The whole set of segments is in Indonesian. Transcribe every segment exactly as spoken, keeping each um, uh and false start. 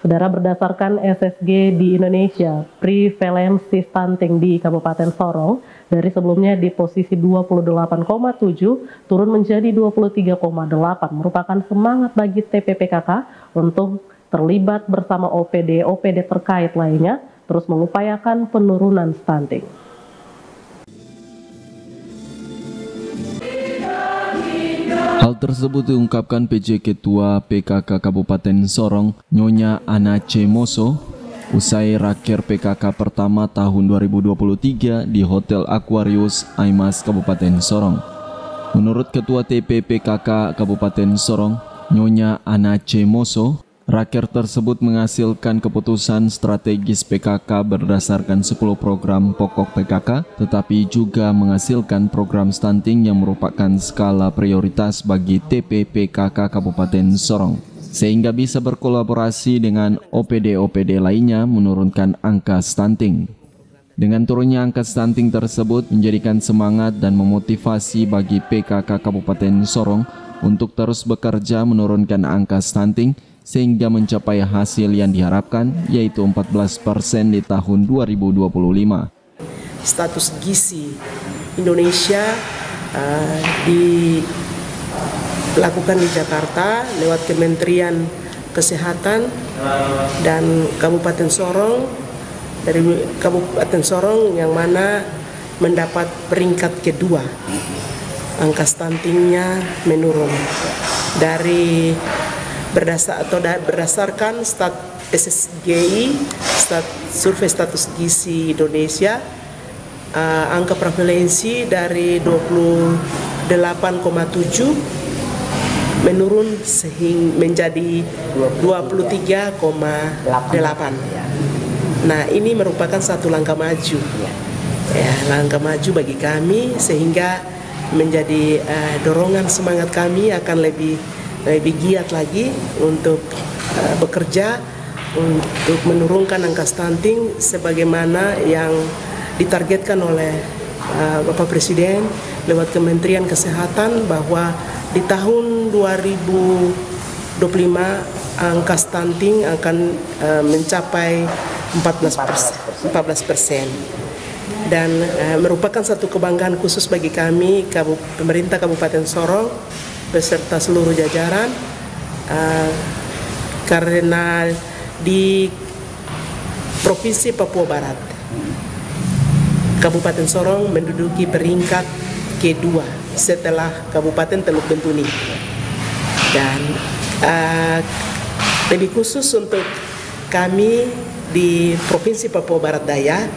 Saudara, berdasarkan S S G di Indonesia, prevalensi stunting di Kabupaten Sorong dari sebelumnya di posisi dua puluh delapan koma tujuh turun menjadi dua puluh tiga koma delapan, merupakan semangat bagi T P P K K untuk terlibat bersama O P D O P D terkait lainnya terus mengupayakan penurunan stunting. Hal tersebut diungkapkan P J Ketua P K K Kabupaten Sorong, Nyonya Anace Moso, usai raker P K K pertama tahun dua ribu dua puluh tiga di Hotel Aquarius Aimas Kabupaten Sorong. Menurut Ketua T P P K K Kabupaten Sorong, Nyonya Anace Moso, raker tersebut menghasilkan keputusan strategis P K K berdasarkan sepuluh program pokok P K K, tetapi juga menghasilkan program stunting yang merupakan skala prioritas bagi T P P K K Kabupaten Sorong, sehingga bisa berkolaborasi dengan O P D O P D lainnya menurunkan angka stunting. Dengan turunnya angka stunting tersebut menjadikan semangat dan memotivasi bagi P K K Kabupaten Sorong untuk terus bekerja menurunkan angka stunting, sehingga mencapai hasil yang diharapkan, yaitu empat belas persen di tahun dua ribu dua puluh lima. Status gizi Indonesia uh, dilakukan di Jakarta lewat Kementerian Kesehatan dan Kabupaten Sorong, dari Kabupaten Sorong yang mana mendapat peringkat kedua. Angka stuntingnya menurun dari Berdasar, atau da, berdasarkan stat S S G I, stat, survei status gizi Indonesia, uh, angka prevalensi dari dua puluh delapan koma tujuh menurun sehingga menjadi dua puluh tiga koma delapan. Nah, ini merupakan satu langkah maju, ya, langkah maju bagi kami, sehingga menjadi uh, dorongan semangat kami akan lebih lebih giat lagi untuk uh, bekerja untuk menurunkan angka stunting sebagaimana yang ditargetkan oleh uh, Bapak Presiden lewat Kementerian Kesehatan, bahwa di tahun dua ribu dua puluh lima angka stunting akan uh, mencapai empat belas persen dan uh, merupakan satu kebanggaan khusus bagi kami, Kabup pemerintah Kabupaten Sorong beserta seluruh jajaran, uh, karena di Provinsi Papua Barat, Kabupaten Sorong menduduki peringkat kedua setelah Kabupaten Teluk Bentuni. Dan uh, lebih khusus untuk kami di Provinsi Papua Barat Daya,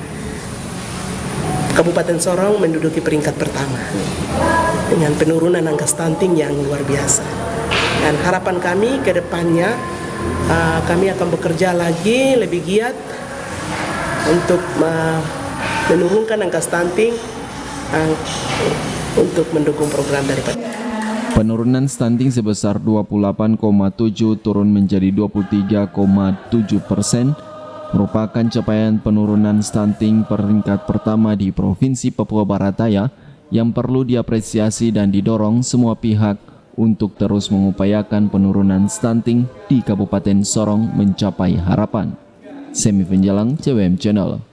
Kabupaten Sorong menduduki peringkat pertama dengan penurunan angka stunting yang luar biasa. Dan harapan kami ke depannya, uh, kami akan bekerja lagi lebih giat untuk uh, menurunkan angka stunting uh, untuk mendukung program daripada. Penurunan stunting sebesar dua puluh delapan koma tujuh turun menjadi dua puluh tiga koma tujuh persen merupakan capaian penurunan stunting peringkat pertama di Provinsi Papua Barat Daya yang perlu diapresiasi dan didorong semua pihak untuk terus mengupayakan penurunan stunting di Kabupaten Sorong mencapai harapan. Semi Penjalang C W M Channel.